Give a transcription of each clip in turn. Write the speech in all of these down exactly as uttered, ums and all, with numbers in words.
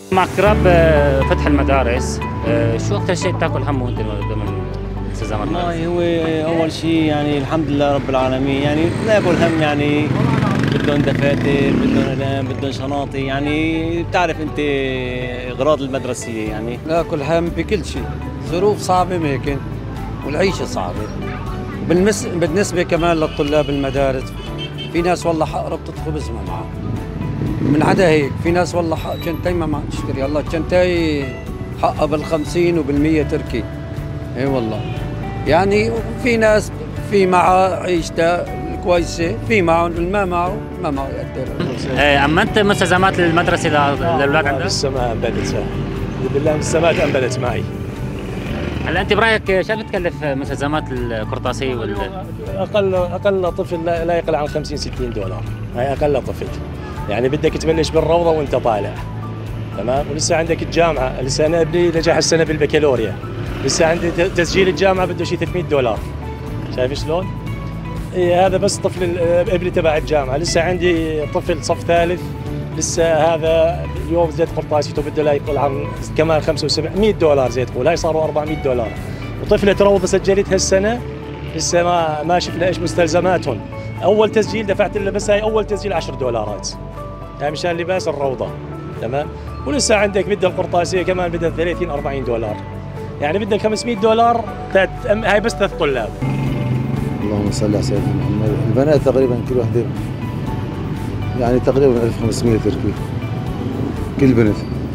مع اقتراب فتح المدارس، شو أكثر شيء بتاكل همه أنت ضمن التزامات المدرسة؟ والله هو أول شيء يعني الحمد لله رب العالمين، يعني بناكل هم يعني بدهم دفاتر، بدهم أقلام، بدهم شناطي، يعني بتعرف أنت أغراض المدرسية يعني. ناكل هم بكل شيء، ظروف صعبة ممكن والعيشة صعبة. بالنسبة كمان للطلاب المدارس، في ناس والله حق ربطة خبز ما معها. من عدا هيك في ناس والله حق جنتاي ما معها تشتري، الله جنتاي حقها بالخمسين وبالمية تركي. اي والله يعني في ناس في معها عيشتها كويسة، في معهم ما معه ما معه يقدر. أمنت مستلزمات المدرسة للأولاد عندك؟ لسه ما أنبلت، بالله لسه ما أنبلت معي. هلا أنت برأيك شو بتكلف مستلزمات القرطاسية وال أقل أقل طفل لا يقل عن خمسين ستين دولار، هاي أقل طفل. يعني بدك تبلش بالروضة وأنت طالع، تمام؟ ولسه عندك الجامعة، لسه أنا ابني نجح السنة بالبكالوريا، لسه عندي تسجيل الجامعة بده شيء ثلاثمية دولار. شايف شلون؟ إيه هذا بس طفل ابني تبع الجامعة، لسه عندي طفل صف ثالث، لسه هذا اليوم زيت قرطاسيته بده لا يقول عن كمان خمسة وسبعمية دولار زيت قول، هاي صاروا أربعمية دولار. وطفلة روضة سجلتها السنة لسه ما ما شفنا ايش مستلزماتهم. أول تسجيل دفعت له بس هاي أول تسجيل عشر دولارات. يعني مشان لباس الروضة، تمام؟ ولسه عندك بدها القرطاسية كمان بدها ثلاثين أربعين دولار. يعني بدك خمسمية دولار هاي بس ثلاث طلاب. اللهم صل على سيدنا محمد. البنات تقريبا كل وحده يعني تقريبا ألف وخمسمية تركي كل بنت،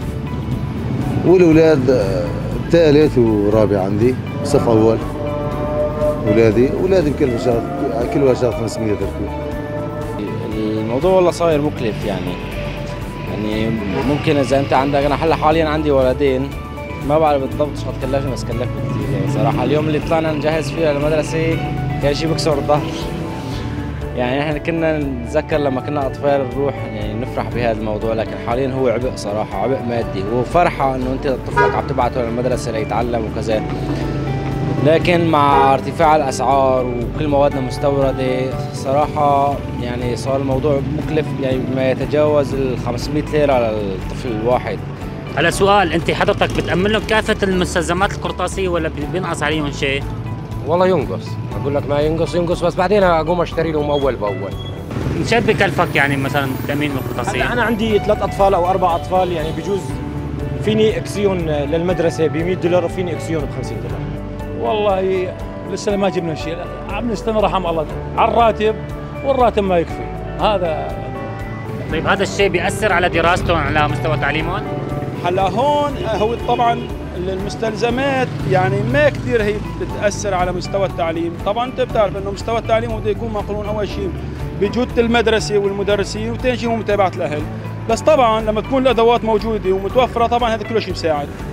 والاولاد ثالث ورابع عندي صف اول. اولادي اولادي بكل شهر كل واحد شهر خمسمية تركي. الموضوع والله صاير مكلف يعني يعني ممكن اذا انت عندك، انا هلا حاليا عندي ولدين ما بعرف بالضبط شو كلفني بس كلفني كثير يعني صراحه. اليوم اللي طلعنا نجهز فيه للمدرسه كان شيء بكسر الظهر. يعني احنا كنا نتذكر لما كنا اطفال نروح يعني نفرح بهذا الموضوع، لكن حاليا هو عبء صراحه، عبء مادي. وفرحه انه انت طفلك عم تبعته للمدرسه ليتعلم وكذا، لكن مع ارتفاع الاسعار وكل موادنا مستورده صراحه يعني صار الموضوع مكلف، يعني ما يتجاوز ال خمسمية ليره للطفل الواحد. هلا سؤال، انت حضرتك بتأمن لهم كافة المستلزمات القرطاسية ولا بينقص عليهم شيء؟ والله ينقص، اقول لك ما ينقص ينقص بس بعدين اقوم اشتري لهم اول باول. شو بكلفك يعني مثلا تأمين القرطاسية؟ انا عندي ثلاث اطفال او اربع اطفال، يعني بجوز فيني اكسيون للمدرسة ب مية دولار وفيني اكسيون ب خمسين دولار. والله لسه ما جبنا شيء، عم نستمر رحم الله على الراتب، والراتب ما يكفي هذا. طيب هذا الشيء بيأثر على دراستهم على مستوى تعليمهم؟ هلا هون هو طبعا المستلزمات يعني ما كثير هي بتأثر على مستوى التعليم. طبعا انت بتعرف انه مستوى التعليم بده يكون مقرون اول شيء بجودة المدرسة والمدرسين، وثاني شيء هو متابعة الاهل. بس طبعا لما تكون الادوات موجودة ومتوفرة طبعا هذا كله شيء بيساعد.